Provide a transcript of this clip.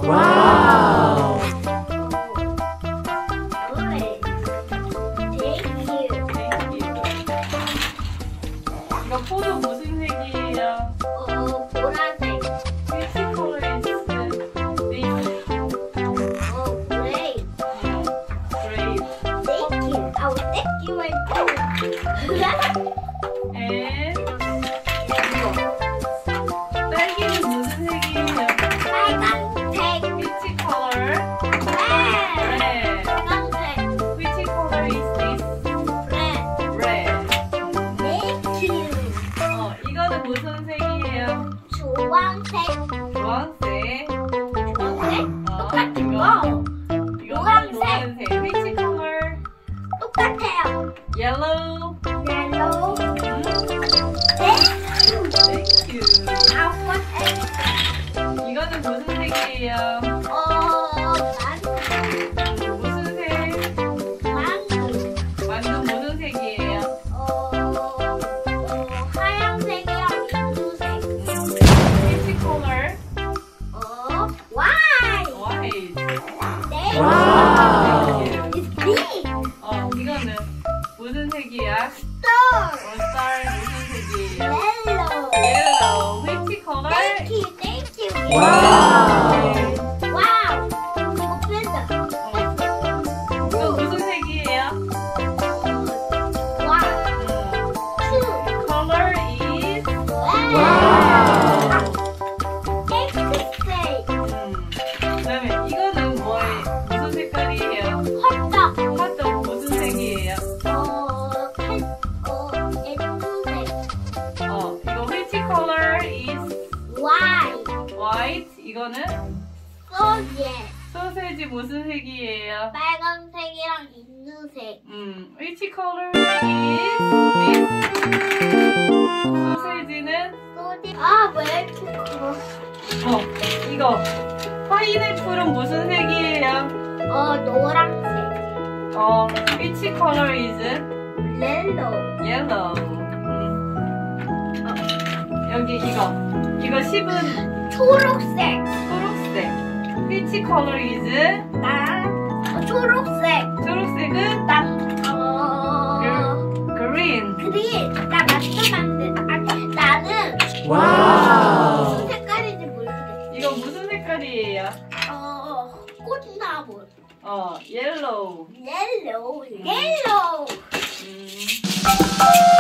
와우. 이거 포도 무슨 색이에요? 보라색. Which color is this? 그레이. Great. Thank you. Thank you. And 이거. 딸기는 무슨 색이에요? 빨간색. Which color? red. Red. 빨간색. Which color is this? red. Red. Thank you. 이거는 무슨 색이에요? 주황색. 주황색. 주황색? 똑같은 이거. 거. 이거는 노란색. 노란색. Which color? 똑같아요. Yellow. 옐로우. Thank you. 이거는 무슨 색이에요? 무슨 색? 만두 무슨 색이에요? 하얀색이랑 민두색. Which color? white. White. 네. 와우. It's big. 이거는 무슨 색이야? Star. star 무슨 색이에요? Yellow. Yellow. Which color? Thank you. Thank you. 와우. 와우. 이거 펜다. 이거 무슨 색이에요? One. Two. Color is 와우. 엑스색. 그다음에 이거는 뭐예요? 무슨 색깔이에요? 헛떡. 핫도그 무슨 색이에요? 엔두색. 이거 which color is white. white? 이거는 소재. 소세지 무슨 색이에요? 빨간색이랑 인두색. which color is this? 소세지는 소재. 왜 이렇게 커? 이거 파인애플은 무슨 색이에요? 노란색. which color is 옐로우. yellow? 여기 이거 10은 초록색. 초록색. which color is 초록색. 초록색은 green. 그린. 나 맛도 만든. 나는 와우. 무슨 색깔인지 모르겠어. 이거 무슨 색깔이에요? 꽃나무. yellow. 옐로우. 옐로우. 음.